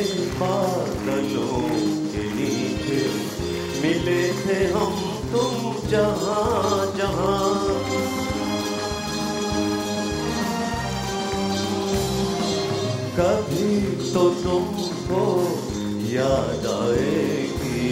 बादलों के नीचे मिले थे हम तुम जहां जहां। कभी तो तुमको याद आएगी।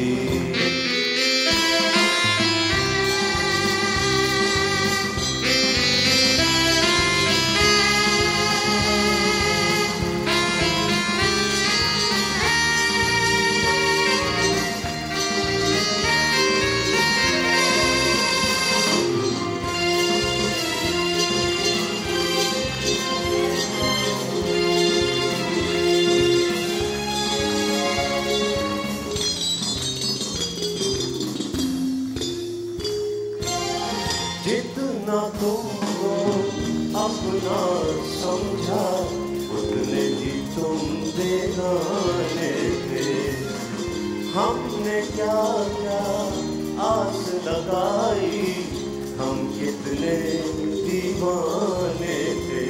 जितना तुमको अपना समझा उतने ही तुम बेगाने थे। हमने क्या क्या आस लगाई, हम कितने दीवाने थे।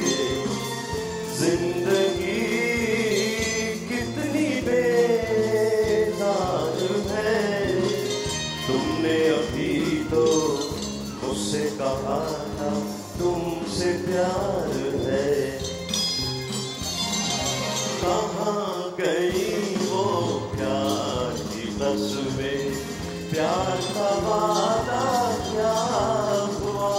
जिंदगी कितनी बेजार है, तुमने अभी तो मुझसे कहा था तुमसे प्यार है। कहाँ गई वो प्यार की तस्वीर, प्यार का वादा क्या हुआ।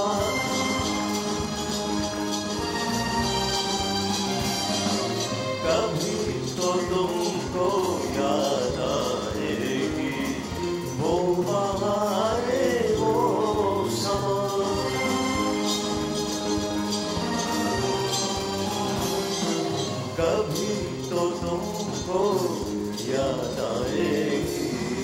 कभी तो तुमको याद आएगी वो बहारे वो समा। कभी तो तुमको याद आएगी।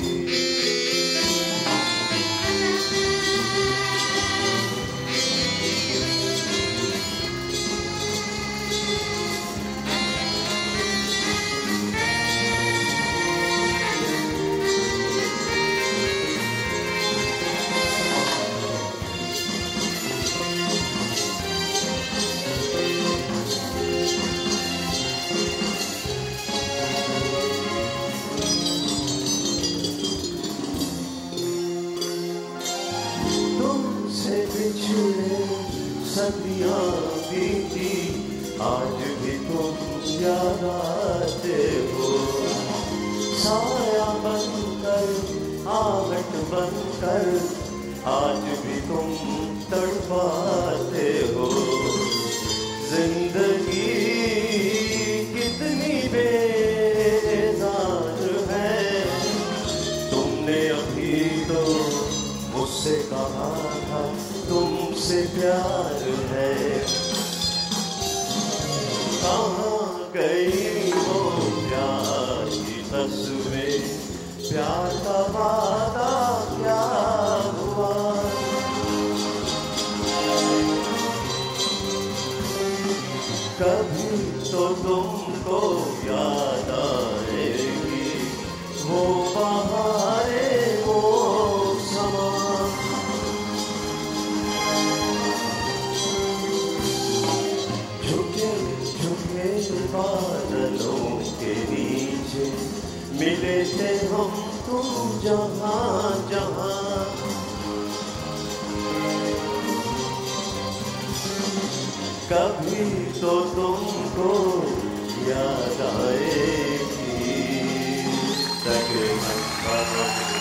बिछड़े सदियां बीती, आज भी तुम याद आते हो। साया बनकर आवट बनकर आज भी तुम तड़पाते हो। जिंदगी कितनी बेजार है, तुमने अभी तो मुझसे कहा था तुमसे प्यार है। कहाँ गई वो प्यार की तस्वीर, प्यार का वादा क्या हुआ। कभी तो तुमको याद आएगी वो बहारे वो समा। झुके झुके बादलों के नीचे मिले थे हम तुम जहां जहां। कभी तो तुमको याद आएगी।